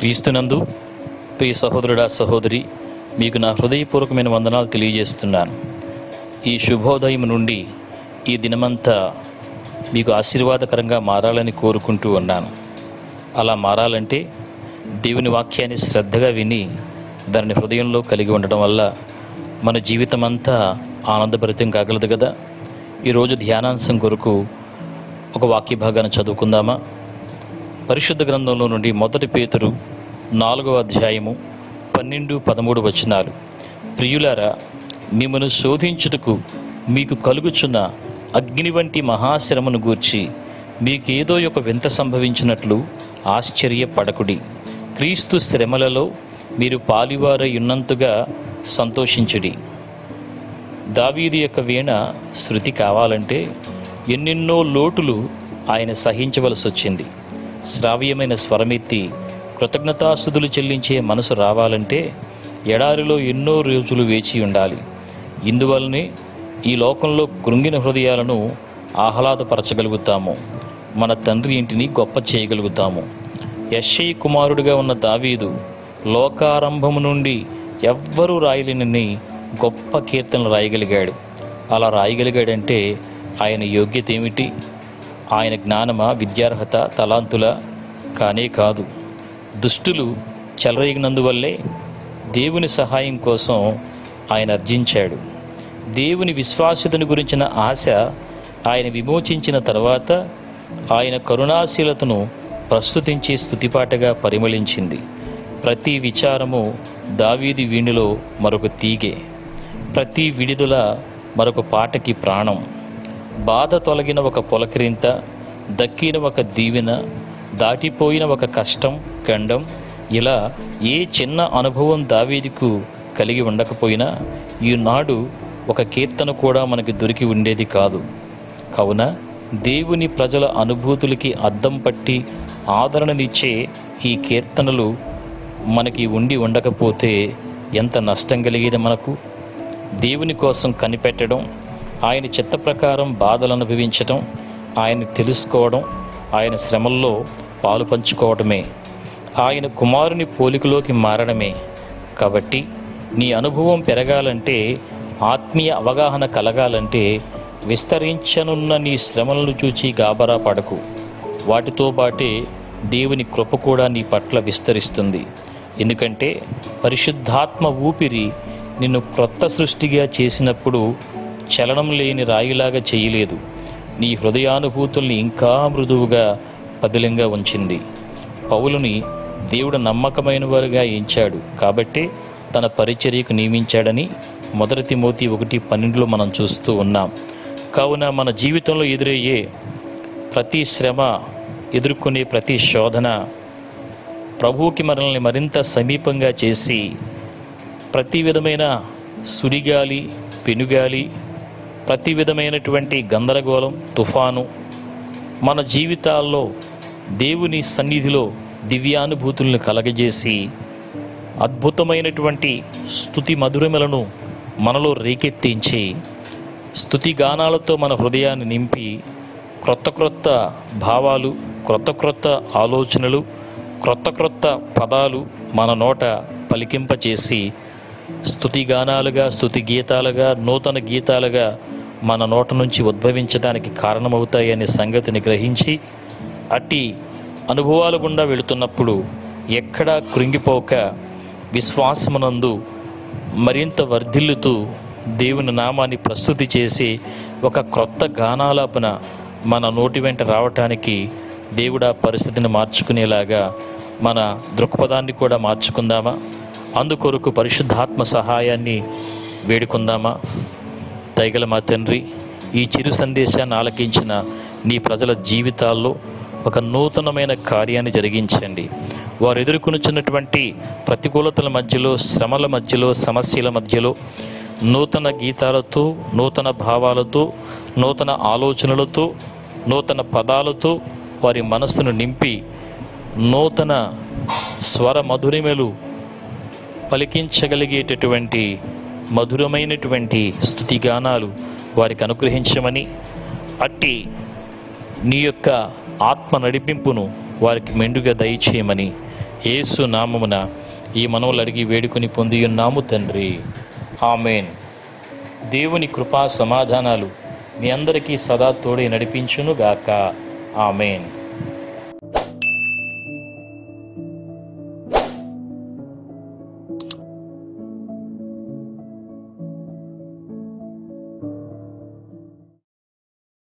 క్రీస్తునందు ప్రియ సహోదరుడా సహోదరి, మీకు నా హృదయపూర్వకమైన వందనాలు తెలియజేస్తున్నాను. ఈ శుభోదయం నుండి ఈ దినమంతా మీకు ఆశీర్వాదకరంగా మారాలని కోరుకుంటూ ఉన్నాను. అలా మారాలంటే దేవుని వాక్యాన్ని శ్రద్ధగా విని దాన్ని హృదయంలో కలిగి ఉండడం వల్ల మన జీవితం అంతా ఆనందభరితం కాగలదు కదా. ఈరోజు ధ్యానాంశం కొరకు ఒక వాక్య భాగాన్ని చదువుకుందామా? పరిశుద్ధ గ్రంథంలో నుండి 1 పేతురు 4వ అధ్యాయము 12-13 వచనాలు. ప్రియులారా, మిమ్మను శోధించుటకు మీకు కలుగుచున్న అగ్ని వంటి మహాశ్రమను గూర్చి మీకేదో ఒక వింత సంభవించినట్లు ఆశ్చర్యపడకుడి. క్రీస్తు శ్రమలలో మీరు పాలివారై ఉన్నంతగా సంతోషించుడి. దావీదు యొక్క వీణ శృతి కావాలంటే ఎన్నెన్నో లోటులు ఆయన సహించవలసి వచ్చింది. శ్రావ్యమైన స్వరమెత్తి కృతజ్ఞతాస్తుతులు చెల్లించే మనసు రావాలంటే ఎడారిలో ఎన్నో రోజులు వేచి ఉండాలి. ఇందువల్లనే ఈ లోకంలో కృంగిన హృదయాలను ఆహ్లాదపరచగలుగుతాము, మన తండ్రి ఇంటిని గొప్ప చేయగలుగుతాము. యెష్షయి కుమారుడిగా ఉన్న దావీదు లోకారంభము నుండి ఎవ్వరూ రాయలేనని గొప్ప కీర్తనలు రాయగలిగాడు. అలా రాయగలిగాడంటే ఆయన యోగ్యత ఏమిటి? ఆయన జ్ఞానమా, విద్యార్హత, తలాంతుల? కానే కాదు. దుష్టులు చెలరేగినందువల్లే దేవుని సహాయం కోసం ఆయన అర్జించాడు. దేవుని విశ్వాస్యతను గురించిన ఆశ ఆయన విమోచించిన తర్వాత ఆయన కరుణాశీలతను ప్రస్తుతించే స్తుతిపాటగా పరిమళించింది. ప్రతి విచారము దావీదు వీణులో మరొక తీగె, ప్రతి విడుదల మరొక పాటకి ప్రాణం. బాధ తొలగిన ఒక పొలకరింత, దక్కిన ఒక దీవెన, దాటిపోయిన ఒక కష్టం ఖండం, ఇలా ఏ చిన్న అనుభవం దావీదుకు కలిగి ఉండకపోయినా ఈనాడు ఒక కీర్తన కూడా మనకి దొరికి ఉండేది కాదు. కావున దేవుని ప్రజల అనుభూతులకి అద్దం పట్టి ఆదరణనిచ్చే ఈ కీర్తనలు మనకి ఉండి ఉండకపోతే ఎంత నష్టం కలిగేది మనకు. దేవుని కోసం కనిపెట్టడం, ఆయన చిత్త ప్రకారం బాధలు అనుభవించటం, ఆయన్ని తెలుసుకోవడం, ఆయన శ్రమల్లో పాలు పంచుకోవడమే, ఆయన కుమారుని పోలికలోకి మారడమే. కాబట్టి నీ అనుభవం పెరగాలంటే, ఆత్మీయ అవగాహన కలగాలంటే విస్తరించనున్న నీ శ్రమలను చూచి గాబరా పడకు. వాటితో పాటే దేవుని కృప కూడా నీ పట్ల విస్తరిస్తుంది. ఎందుకంటే పరిశుద్ధాత్మ ఊపిరి నిన్ను క్రొత్త సృష్టిగా చేసినప్పుడు చలనం లేని రాయిలాగా చేయలేదు. నీ హృదయానుభూతుల్ని ఇంకా మృదువుగా పదిలంగా ఉంచింది. పౌలుని దేవుడు నమ్మకమైన వారుగా ఎంచాడు కాబట్టి తన పరిచర్యకు నియమించాడని 1 తిమోతి 1:12 మనం చూస్తూ ఉన్నాం. కావున మన జీవితంలో ఎదురయ్యే ప్రతి శ్రమ, ఎదుర్కొనే ప్రతి శోధన ప్రభువుకి మనల్ని మరింత సమీపంగా చేసి, ప్రతి విధమైన సుడిగాలి, పెనుగాలి, ప్రతి విధమైనటువంటి గందరగోళం, తుఫాను మన జీవితాల్లో దేవుని సన్నిధిలో దివ్యానుభూతులను కలగజేసి అద్భుతమైనటువంటి స్తుతి మధురిమలను మనలో రేకెత్తించి స్తుతిగానాలతో మన హృదయాన్ని నింపి క్రొత్త భావాలు, క్రొత్త ఆలోచనలు, క్రొత్త పదాలు మన నోట పలికింపచేసి స్తుతిగానాలుగా, స్తుతి గీతాలుగా, నూతన గీతాలుగా మన నోట నుంచి ఉద్భవించడానికి కారణమవుతాయనే సంగతిని గ్రహించి అట్టి అనుభవాల గుండా వెళుతున్నప్పుడు ఎక్కడా కృంగిపోక విశ్వాసమునందు మరింత వర్ధిల్లుతూ దేవుని నామాన్ని ప్రస్తుతి చేసి ఒక క్రొత్త గానాలాపన మన నోటి వెంట రావటానికి దేవుడా పరిస్థితిని మార్చుకునేలాగా మన దృక్పథాన్ని కూడా మార్చుకుందామా? అందుకొరకు పరిశుద్ధాత్మ సహాయాన్ని వేడుకుందామా? దయగల మా తండ్రి, ఈ చిరు సందేశాన్ని ఆలకించిన నీ ప్రజల జీవితాల్లో ఒక నూతనమైన కార్యాన్ని జరిగించండి. వారు ఎదుర్కొనుచున్నటువంటి ప్రతికూలతల మధ్యలో, శ్రమల మధ్యలో, సమస్యల మధ్యలో నూతన గీతాలతో, నూతన భావాలతో, నూతన ఆలోచనలతో, నూతన పదాలతో వారి మనస్సును నింపి నూతన స్వర మధురిమలు పలికించగలిగేటటువంటి మధురమైనటువంటి స్తుతిగానాలు వారికి అనుగ్రహించమని, అట్టి నీ యొక్క ఆత్మ నడిపింపును వారికి మెండుగా దయచేయమని యేసు నామమున ఈ మనవులు అడిగి వేడుకొని పొందియున్నాము తండ్రి. ఆమెన్. దేవుని కృపా సమాధానాలు మీ అందరికీ సదా తోడే నడిపించునుగాక. ఆమెన్.